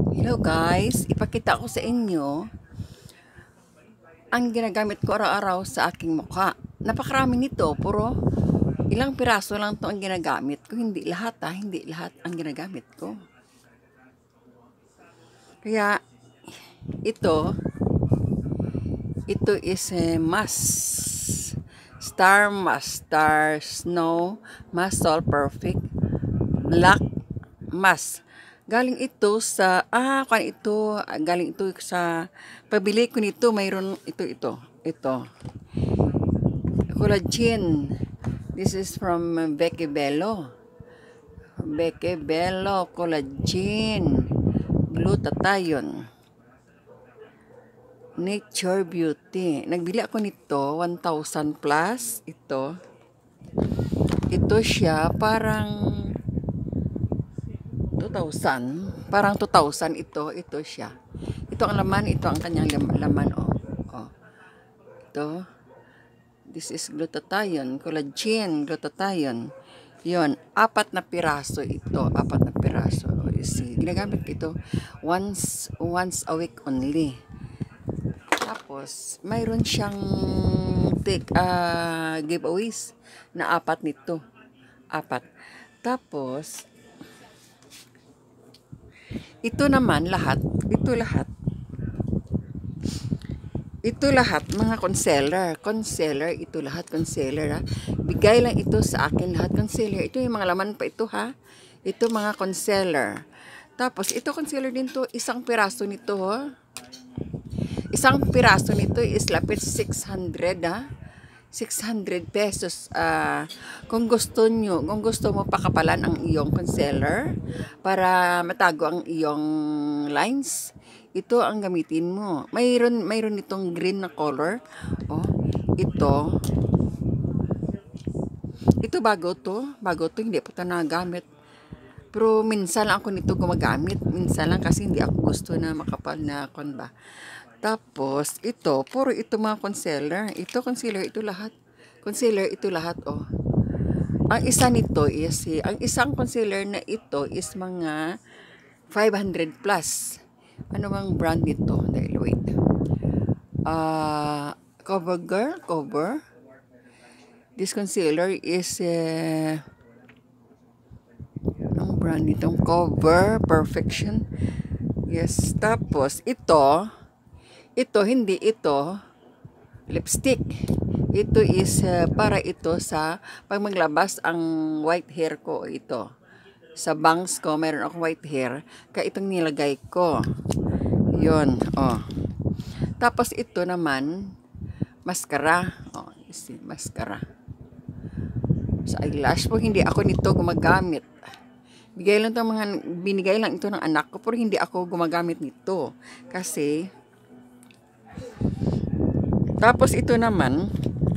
Hello guys, ipakita ko sa inyo ang ginagamit ko araw-araw sa aking mukha. Napakarami nito, puro ilang piraso lang to ang ginagamit ko. Hindi lahat hindi lahat ang ginagamit ko. Kaya ito is a mask. Star mask, Star Snow Mask All Perfect Black Mask. Galing ito sa, galing ito sa, pabili ko nito, mayroon ito. Collagen. This is from Becky Bello. Becky Bello Collagen. Glutathione. Nature Beauty. Nagbili ako nito, 1,000 plus. Ito siya, parang 2,000. Parang 2,000 ito siya. Ito ang laman, ito ang kanyang laman, Ito. This is glutathione, collagen, glutathione. 'Yon, 4 na piraso ito, 4 na piraso. Ginagamit ko ito once a week only. Tapos, mayroon siyang giveaways na 4 nito. 4. Tapos, ito lahat mga concealer, ito lahat concealer Bigay lang ito sa akin lahat concealer. Ito yung mga laman pa ito Ito mga concealer. Tapos ito concealer din to, isang piraso nito Isang piraso nito is lapit 600 600 pesos. Kung gusto mo pakapalan ang iyong concealer para matago ang iyong lines, ito ang gamitin mo. Mayroon itong green na color. Ito bago to, hindi pa ito nagamit. Pero minsan lang ako nito gumagamit, minsan lang kasi hindi ako gusto na makapal na ba. Tapos puro ito mga concealer. Concealer ito lahat. Ang isa nito is, ang isang concealer na ito is mga 500 plus. Ano bang brand nito? Dahil wait. Cover. This concealer is ang brand nitong Cover Perfection. Yes, tapos ito hindi ito lipstick. Ito is para ito sa pag maglabas ang white hair ko. Ito sa bangs ko, meron akong white hair, kaya itong nilagay ko. Yun, Tapos ito naman, mascara. Mascara. Sa eyelash po, hindi ako nito gumagamit. Binigay lang ito ng anak ko, pero hindi ako gumagamit nito. Kasi, tapos ito naman,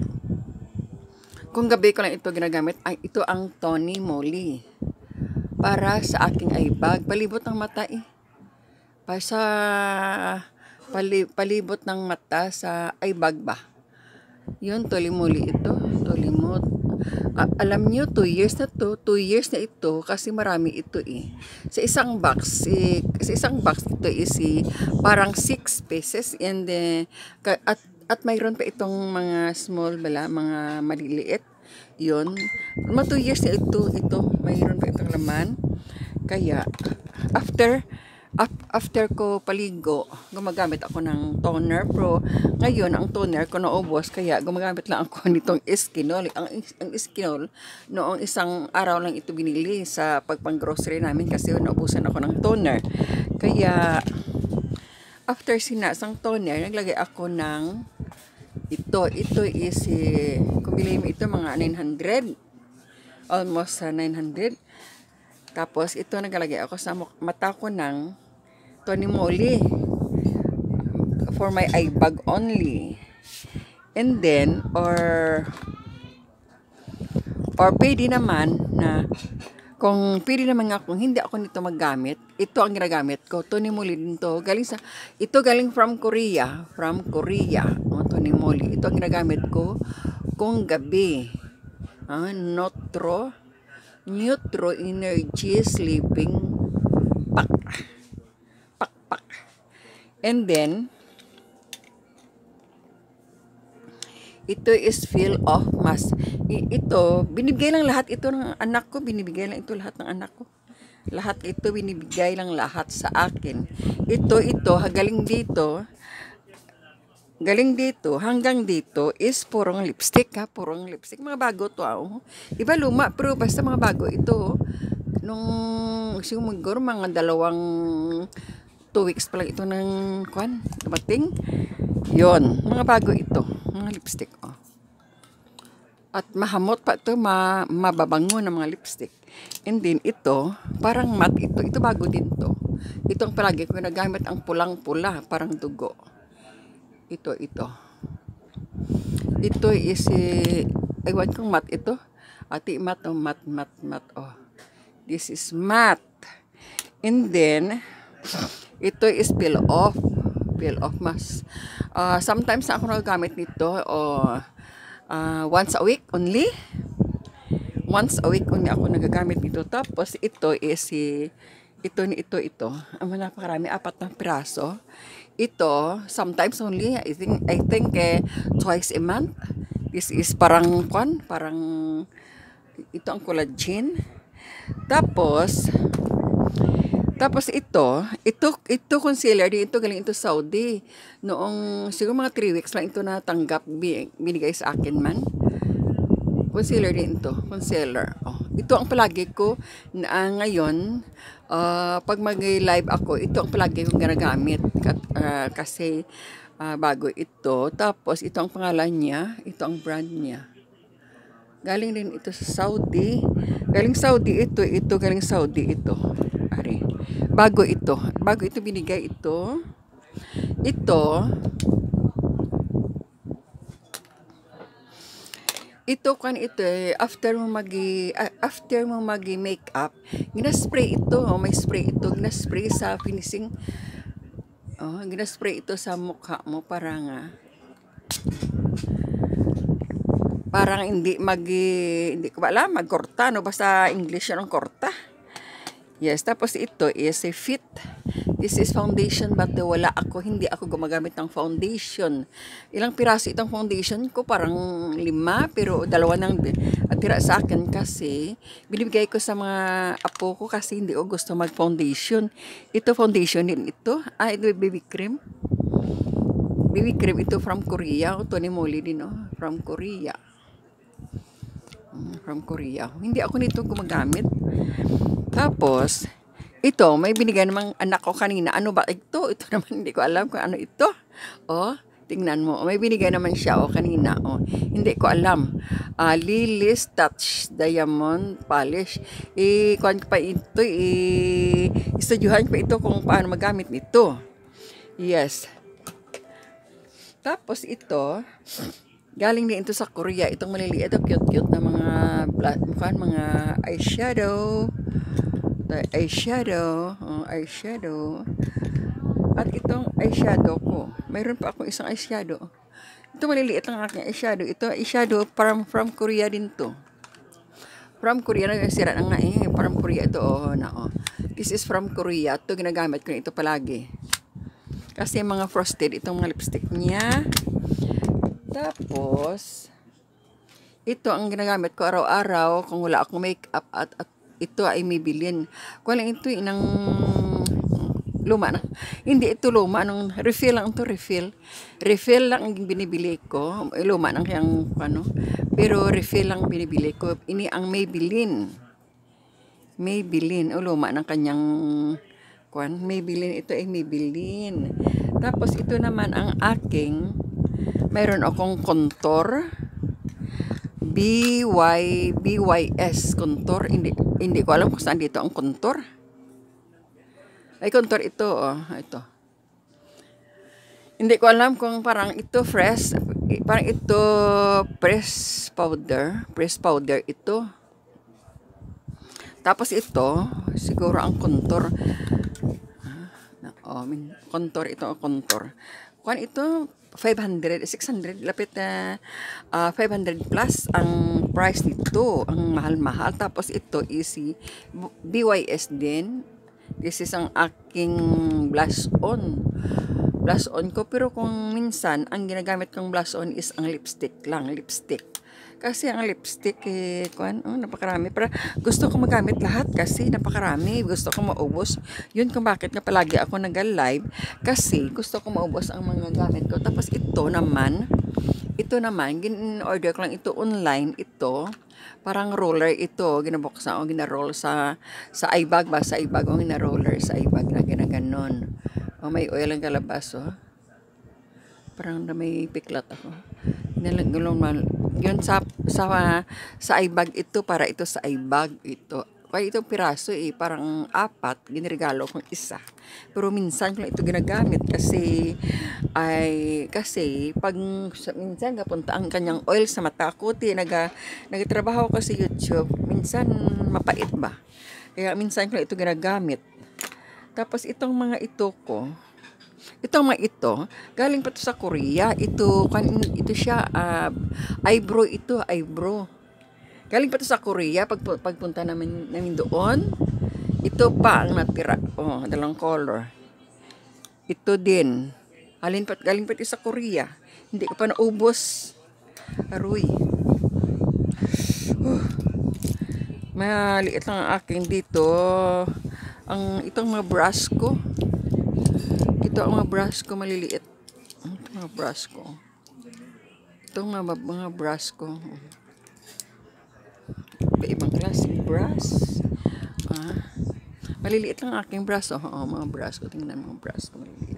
kung gabi ko lang ito ginagamit, ito ang Tony Moly. Para sa aking eyebag, palibot ng mata palibot ng mata sa eyebag ba. Yun, Tolimuli ito. Tolimot. Alam nyo, 2 years na ito kasi marami ito Sa isang box ito is parang 6 pieces and at mayroon pa itong mga small mga maliliit. Yun. Mga 2 years na ito, mayroon pa itong laman. Kaya, after ko paligo, gumagamit ako ng toner. Pero ngayon, ang toner ko naubos, kaya gumagamit lang ako nitong Eskinol. Ang Eskinol, noong isang araw lang ito binili sa pagpang-grocery namin kasi naubusan ako ng toner. Kaya, after sinasang toner, naglagay ako ng ito is, kung bilhin mo ito, mga 900. Almost 900. Tapos, ito nagalagay ako sa mata ko ng Tony Moly for my eye bag only. And then, or pwede naman na, kung pwede naman nga kung hindi ako nito maggamit, ito ang ginagamit ko. Tony Moly din to. Galing from Korea. Tony Moly. Ito ang ginagamit ko kung gabi. Neutro Energy Sleeping Pack. And then, ito is Feel Off Mask. Ito, binibigay lang lahat ito ng anak ko. Binibigay lang ito lahat ng anak ko. Lahat ito, binibigay lang lahat sa akin. Ito, galing dito, hanggang dito is purong lipstick ha. Purong lipstick. Mga bago to. Iba luma, pero basta mga bago ito. Nung siguro mga 2 weeks pa lang ito ng dumating. Yon, mga bago ito, mga lipstick. At mahamot pa ito, mababango ng mga lipstick. And then ito, parang matte ito. Ito bago din to. Itong palagi ko nagamit ang pulang-pula, parang dugo. Ito. Ito is, ewan kong matte ito. Ati matte, matte. This is matte. And then, ito is peel off mask. Sometimes na ako nagagamit nito once a week only. Once a week only ako nagagamit nito. Tapos ito is ito. Ang napakarami, 4 na piraso. Ito, sometimes only, I think twice a month. This is parang ito ang collagen. Tapos ito concealer din ito, galing ito Saudi. Noong siguro mga 3 weeks lang ito natanggap, binigay sa akin man. Concealer din ito, concealer. Ito ang palagi ko na ngayon, pag mag-live ako, ito ang palagi kong ginagamit kasi bago ito. Tapos ito ang pangalan niya, ito ang brand niya. Galing din ito sa Saudi. Galing Saudi ito. Ari. Bago ito binigay ito. Ito after mo magi makeup, gina-spray ito, may spray ito, gina-spray sa finishing. Gina-spray ito sa mukha mo parang hindi ko alam, magkorta, no? Basta English yan ang korta. Yes, tapos ito is a Fit. This is foundation, but hindi ako gumagamit ng foundation. Ilang piraso itong foundation ko, parang 5, pero 2 nang tira sa akin kasi binibigay ko sa mga apo ko kasi hindi ko gusto mag-foundation. Ito foundation din ito. Ito baby cream. Baby cream ito from Korea. Ito ni Molly din, from Korea. Hindi ako nito gumagamit. Tapos, ito, may binigay namang anak ko kanina. Ano ba ito? Ito naman, hindi ko alam kung ano ito. Tingnan mo. May binigay naman siya kanina. Hindi ko alam. Lily's Touch Diamond Polish. Kuhan pa ito. Istudyuhan pa ito kung paano magamit nito. Yes. Tapos ito, galing din ito sa Korea. Itong maliliit, cute na mga eyeshadow. Eyeshadow. At itong eyeshadow ko. Mayroon pa akong isang eyeshadow. Ito maliliit ang aking eyeshadow. Ito eyeshadow from Korea din to. From Korea na sira na nga from Korea ito. This is from Korea. Ito ginagamit ko na ito palagi. Kasi mga frosted itong mga lipstick niya. Tapos ito ang ginagamit ko araw-araw kung wala akong makeup at ito ay Maybelline. Kung lang ito inang luma na. Hindi ito luma, nung refill lang ito, refill. Refill lang ang binibili ko. Luma nang kayang pero refill lang binibili ko. Ini ang Maybelline. Luma ng kanyang Maybelline. Ito ay Maybelline. Tapos ito naman ang aking, mayroon akong contour. BYS contour. Hindi ko alam kung saan dito ang contour. Ay, contour ito. Ito. Hindi ko alam kung parang ito fresh. Parang ito press powder ito. Tapos ito, siguro ang contour. Contour ito, contour. Kung ito, 500, 600, lapit na 500 plus ang price nito. Ang mahal-mahal. Tapos ito is BYS din. This is ang aking blush on. blush on ko. Pero kung minsan, ang ginagamit kong blush on is ang lipstick lang, lipstick. Kasi ang lipstick, napakarami. Pero gusto ko magamit lahat kasi napakarami. Gusto ko maubos. Yun kung bakit nga palagi ako nag-live. Kasi gusto ko maubos ang mga gamit ko. Tapos ito naman, gin-order ko lang ito online. Ito, parang roller ito. Ginabuksan o ginaroll sa ibag ba? Sa ibag o ginaroller sa ibag na ginaganon. O may oil ang kalabas, oh. Parang na may piklat ako. Yun sa ibag ito, para ito sa ibag ito. Kaya itong piraso parang 4, ginregalo kong isa. Pero minsan ko lang ito ginagamit kasi pag minsan kapunta ang kanyang oil sa mata ko, nagtrabaho ko sa YouTube, minsan mapait ba. Kaya minsan ko lang ito ginagamit. Tapos itong mga ito ko, galing pa to sa Korea. Ito siya, eyebrow ito, eyebrow. Galing pa to sa Korea, pagpunta namin doon. Ito pa ang natira. Oh, dalawang color. Ito din. Galing pa ito sa Korea. Hindi ko pa naubos. Aroy. Maliit lang ang aking dito. Itong mga brush ko. Ito ang mga brush ko maliliit. Ito mga brush ko. Itong mga brush ko. Ibang klaseng brush. Maliliit lang aking brush. Mga brush ko. Tingnan mga brush ko maliliit.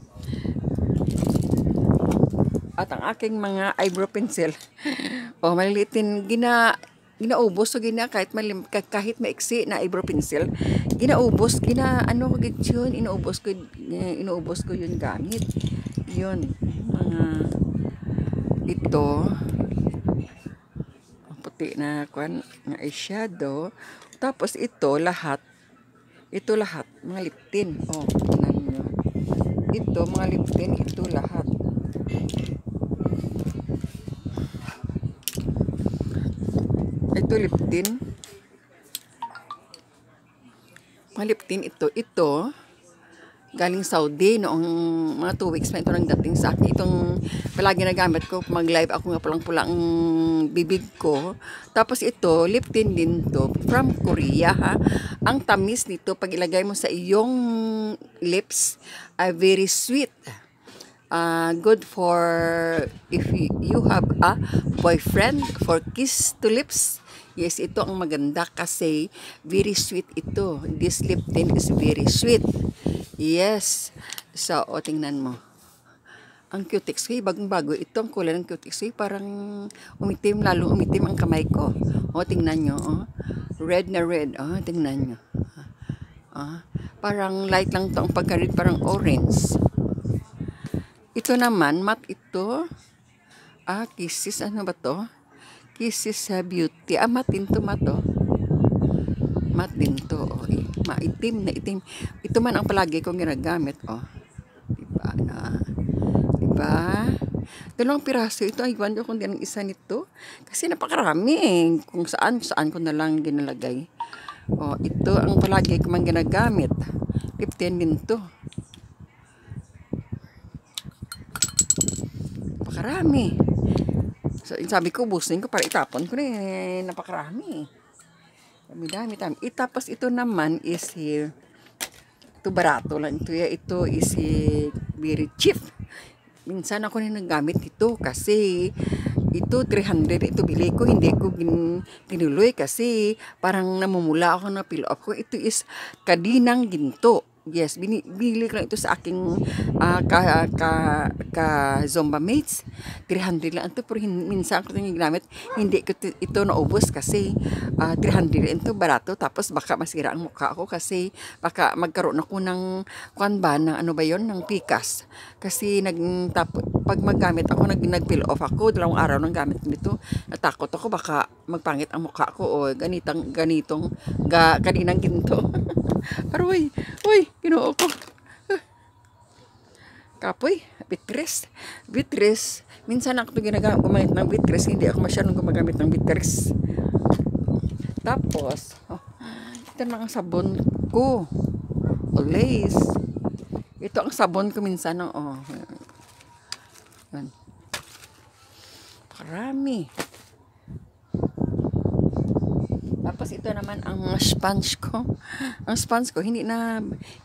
At ang aking mga eyebrow pencil. Maliliit din. Ginaubos so kahit maiksi na eyebrow pencil, ginaubos inuubos ko yun gamit yun ito puti na eyeshadow. Tapos ito lahat mga lip tint. Tingnan nyo ito mga lip tint, ito lahat. Ito lip tint. Mga lip tint ito galing Saudi noong mga 2 weeks na ito nang dating sa akin. Itong palagi nagamit ko mag-live ako nga pulang-pula ang bibig ko. Tapos ito lip tint din to from Korea, ha. Ang tamis nito pag ilagay mo sa iyong lips, very sweet. Good for if you have a boyfriend, for kiss to lips. Yes, ito ang maganda kasi very sweet ito. This lip tint is very sweet. Yes. So, tingnan mo. Ang cutex ko, bagong-bago. Ito ang kulay ng cutex ko, parang lalong umitim ang kamay ko. Tingnan nyo. Red na red. Tingnan nyo. Parang light lang to ang pagka-red, parang orange. Ito naman, matte ito. Kisses, ano ba to? Kisses Beauty. Matte din to, matte. Matte din to. Maitim na itim. Ito man ang palagi kong ginagamit. Diba? Diba? Dalawang piraso. Ito, iwan ko kung di ang isa nito. Kasi napakarami. Kung saan ko na lang ginalagay. Ito ang palagi ko man ginagamit. Lip tint din to. Napakarami. So, sabi ko, busin ko para itapon ko na napakarami. Dami. Tapos ito naman is here. Ito barato lang. Ito is very cheap. Minsan ako na nagamit ito kasi ito 300 ito bili ko. Hindi ko tinuloy kasi parang namumula ako na fill up ko. Ito is kadinang ginto. Yes, binili ko lang ito sa aking Zomba mates. 300 lang ito, pero minsan ko ito ginamit. Hindi ko ito naubos kasi 300 lang ito, barato. Tapos baka masira ang mukha ko kasi baka magkaroon ako ng ng pikas. Kasi pag maggamit ako, nag-fill off ako, 2 araw nang gamit nito. Natakot ako baka magpangit ang mukha ko o kaninang ginto. Pero uy, ginoo ko. Kapoy, bitres. Minsan ako gumamit ng bitres, hindi ako masyadong gumagamit ng bitres. Tapos, ito na ang sabon ko. Always. Ito ang sabon ko minsan. Oh. Yan. Karami. Tapos ito naman ang sponge ko. Ang sponge ko hindi na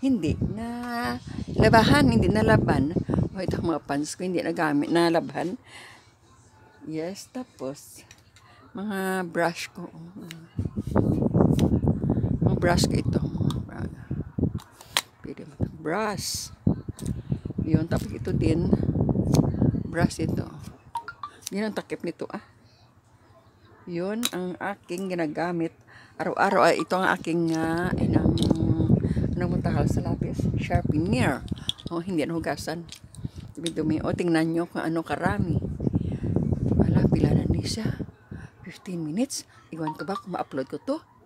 labahan, hindi na laban. O ito mga pants ko hindi na gamit na laban. Yes, tapos mga brush ko. Mga brush ko ito. Brush. Yun, tapos ito din. Brush ito. Yun ang takip nito Yun ang aking ginagamit. Araw-araw ito ang aking tahal sa lapis. Sharpener. Hindi hugasan. Dumi-dumi. Tingnan nyo kung ano karami. Wala, pila na niya. 15 minutes. Iwan ko ba kung ma-upload ko to?